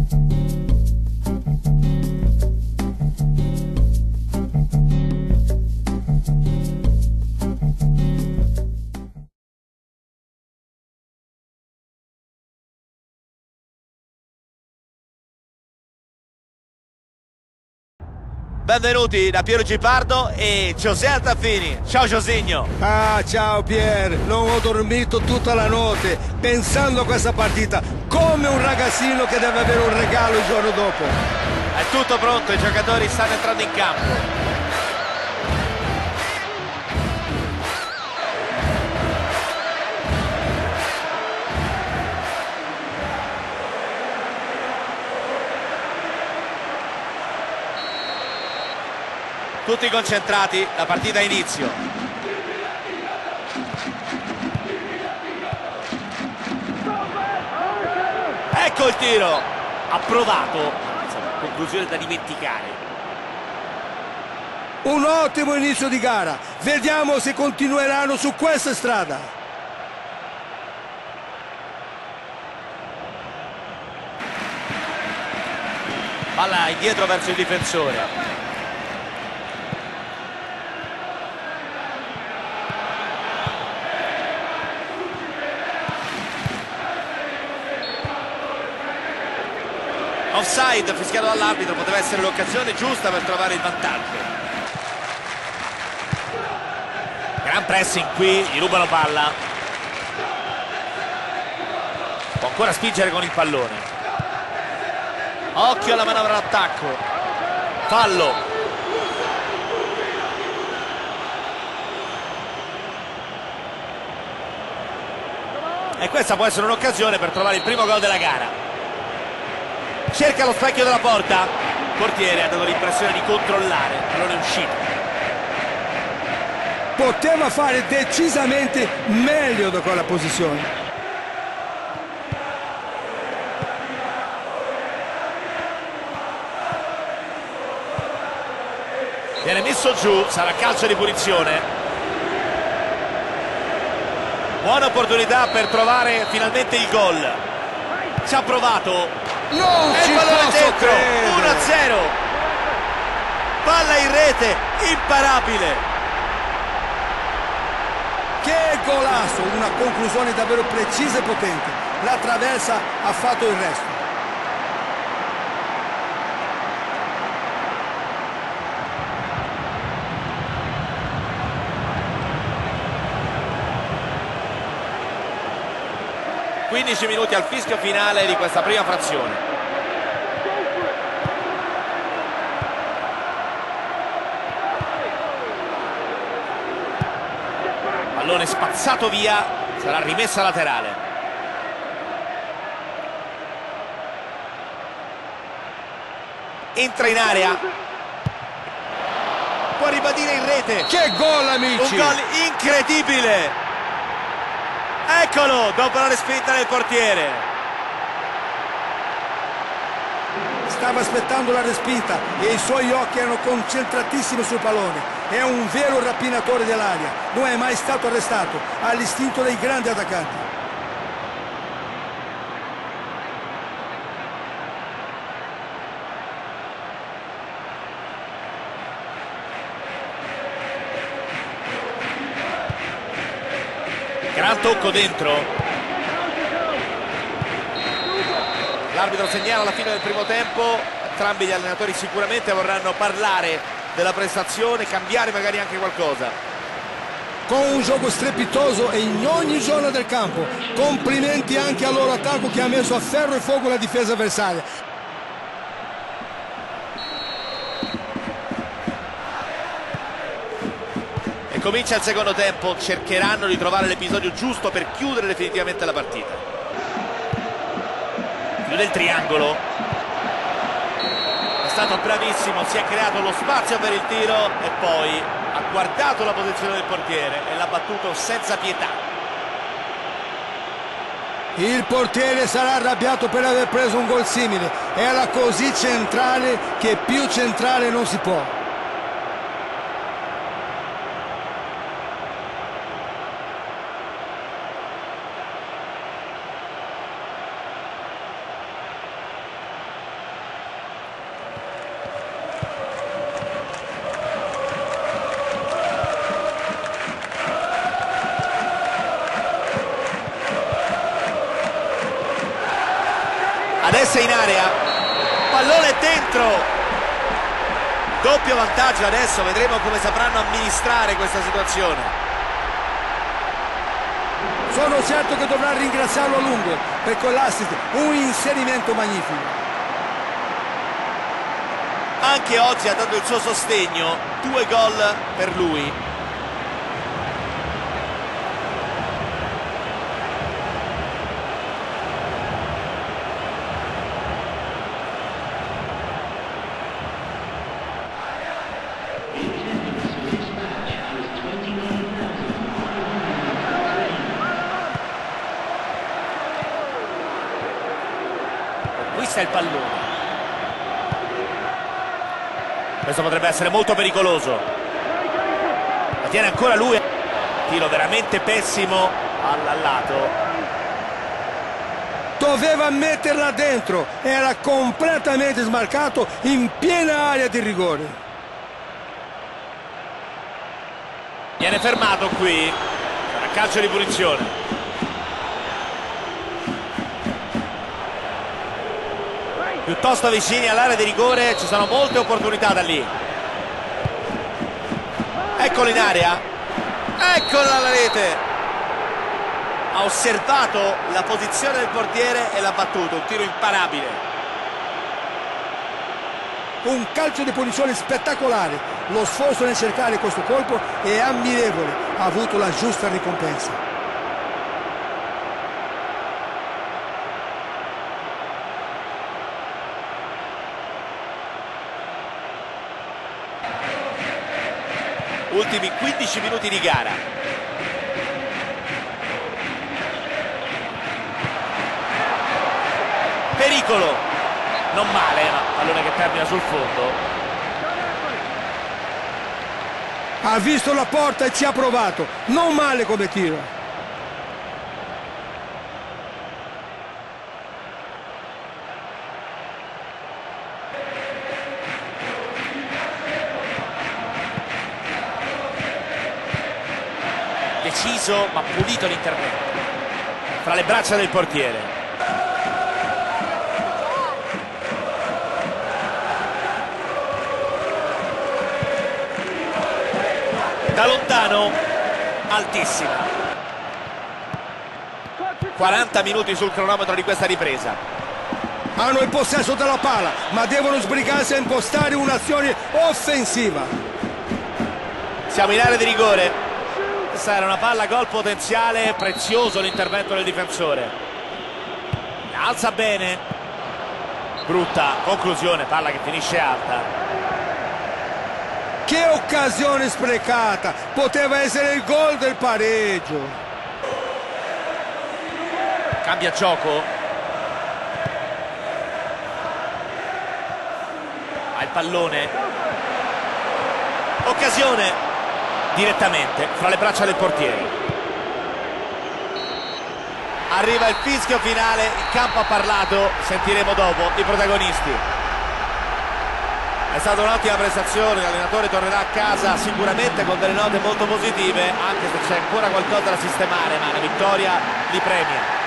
Benvenuti da Piero Gipardo e José Altafini. Ciao Josigno. Ah, ciao Pier, non ho dormito tutta la notte pensando a questa partita, come un ragazzino che deve avere un regalo il giorno dopo. È tutto pronto, i giocatori stanno entrando in campo. Tutti concentrati, la partita inizio. Ecco il tiro. Ha provato, conclusione da dimenticare. Un ottimo inizio di gara, vediamo se continueranno su questa strada. Palla indietro verso il difensore. Offside fischiato dall'arbitro, poteva essere l'occasione giusta per trovare il vantaggio. Gran pressing qui, gli rubano palla. Può ancora spingere con il pallone. Occhio alla manovra d'attacco. Fallo. E questa può essere un'occasione per trovare il primo gol della gara. Cerca lo specchio della porta. Il portiere ha dato l'impressione di controllare, il pallone è uscito. Poteva fare decisamente meglio da quella posizione. Viene messo giù, sarà calcio di punizione. Buona opportunità per trovare finalmente il gol. Ci ha provato. Non e ci il pallone posso dentro, credere. 1-0. Palla in rete, imparabile. Che golasso, una conclusione davvero precisa e potente. La traversa ha fatto il resto. (15 minuti al fischio finale di questa prima frazione). Pallone spazzato via, sarà rimessa laterale. Entra in area, può ribadire in rete. Che gol, amici! Un gol incredibile. Eccolo, dopo la respinta del portiere. Stava aspettando la respinta e i suoi occhi erano concentratissimi sul pallone. È un vero rapinatore dell'aria, non è mai stato arrestato, ha l'istinto dei grandi attaccanti. Gran tocco dentro. L'arbitro segnala la fine del primo tempo. Entrambi gli allenatori sicuramente vorranno parlare della prestazione, cambiare magari anche qualcosa. Con un gioco strepitoso e in ogni zona del campo. Complimenti anche al loro attacco che ha messo a ferro e fuoco la difesa avversaria. E comincia il secondo tempo, cercheranno di trovare l'episodio giusto per chiudere definitivamente la partita. Chiude il triangolo. È stato bravissimo, si è creato lo spazio per il tiro e poi ha guardato la posizione del portiere e l'ha battuto senza pietà. Il portiere sarà arrabbiato per aver preso un gol simile. Era così centrale che più centrale non si può. Adesso è in area, pallone dentro, doppio vantaggio. Adesso vedremo come sapranno amministrare questa situazione. Sono certo che dovrà ringraziarlo a lungo per quell'assist, un inserimento magnifico. Anche oggi ha dato il suo sostegno, 2 gol per lui. Conquista il pallone. Questo potrebbe essere molto pericoloso. La tiene ancora lui. Tiro veramente pessimo al lato. Doveva metterla dentro, era completamente smarcato in piena area di rigore. Viene fermato qui. Sarà calcio di punizione. Piuttosto vicini all'area di rigore, ci sono molte opportunità da lì. Eccolo in area, eccola alla rete. Ha osservato la posizione del portiere e l'ha battuto, un tiro imparabile. Un calcio di punizione spettacolare, lo sforzo nel cercare questo colpo è ammirevole, ha avuto la giusta ricompensa. Ultimi 15 minuti di gara. Pericolo. Non male, ma pallone che termina sul fondo. Ha visto la porta e ci ha provato. Non male come tiro. Deciso ma pulito l'intervento fra le braccia del portiere. Da lontano, altissima. 40 minuti sul cronometro di questa ripresa. Hanno il possesso della palla, ma devono sbrigarsi a impostare un'azione offensiva. Siamo in area di rigore. Questa era una palla gol potenziale, prezioso l'intervento del difensore. Alza bene. Brutta conclusione, palla che finisce alta. Che occasione sprecata, poteva essere il gol del pareggio. Cambia gioco. Ha il pallone. Occasione. Direttamente fra le braccia del portiere. Arriva il fischio finale, il campo ha parlato, sentiremo dopo i protagonisti. È stata un'ottima prestazione, l'allenatore tornerà a casa sicuramente con delle note molto positive, anche se c'è ancora qualcosa da sistemare, ma la vittoria li premia.